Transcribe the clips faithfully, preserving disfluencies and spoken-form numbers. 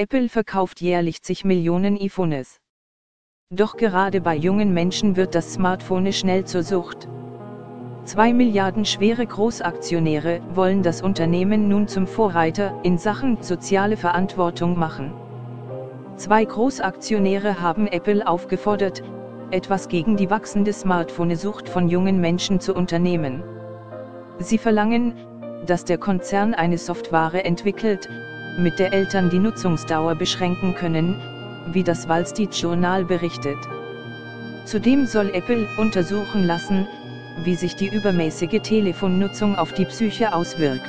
Apple verkauft jährlich zig Millionen iPhones. Doch gerade bei jungen Menschen wird das Smartphone schnell zur Sucht. Zwei Milliarden schwere Großaktionäre wollen das Unternehmen nun zum Vorreiter in Sachen soziale Verantwortung machen. Zwei Großaktionäre haben Apple aufgefordert, etwas gegen die wachsende Smartphone-Sucht von jungen Menschen zu unternehmen. Sie verlangen, dass der Konzern eine Software entwickelt, mit der Eltern die Nutzungsdauer beschränken können, wie das Wall Street Journal berichtet. Zudem soll Apple untersuchen lassen, wie sich die übermäßige Telefonnutzung auf die Psyche auswirkt.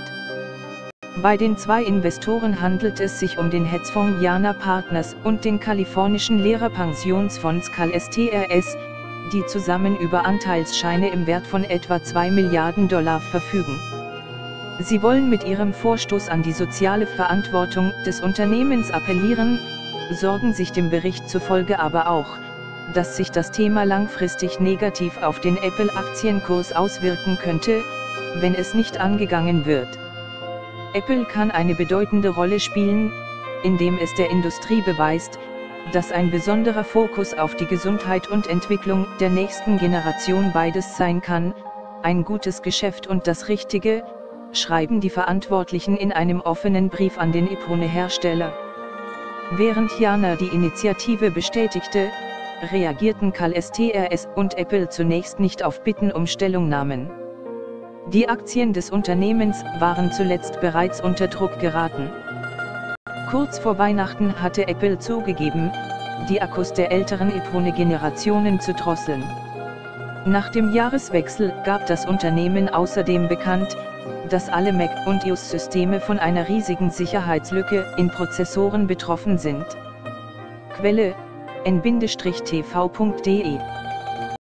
Bei den zwei Investoren handelt es sich um den Hedgefonds Jana Partners und den kalifornischen Lehrerpensionsfonds Cal S T R S, die zusammen über Anteilsscheine im Wert von etwa zwei Milliarden Dollar verfügen. Sie wollen mit ihrem Vorstoß an die soziale Verantwortung des Unternehmens appellieren, sorgen sich dem Bericht zufolge aber auch, dass sich das Thema langfristig negativ auf den Apple-Aktienkurs auswirken könnte, wenn es nicht angegangen wird. Apple kann eine bedeutende Rolle spielen, indem es der Industrie beweist, dass ein besonderer Fokus auf die Gesundheit und Entwicklung der nächsten Generation beides sein kann, ein gutes Geschäft und das Richtige, schreiben die Verantwortlichen in einem offenen Brief an den iPhone-Hersteller. Während Jana die Initiative bestätigte, reagierten Cal S T R S und Apple zunächst nicht auf Bitten um Stellungnahmen. Die Aktien des Unternehmens waren zuletzt bereits unter Druck geraten. Kurz vor Weihnachten hatte Apple zugegeben, die Akkus der älteren iPhone-Generationen zu drosseln. Nach dem Jahreswechsel gab das Unternehmen außerdem bekannt, dass alle Mac- und iOS-Systeme von einer riesigen Sicherheitslücke in Prozessoren betroffen sind. Quelle: N T V punkt de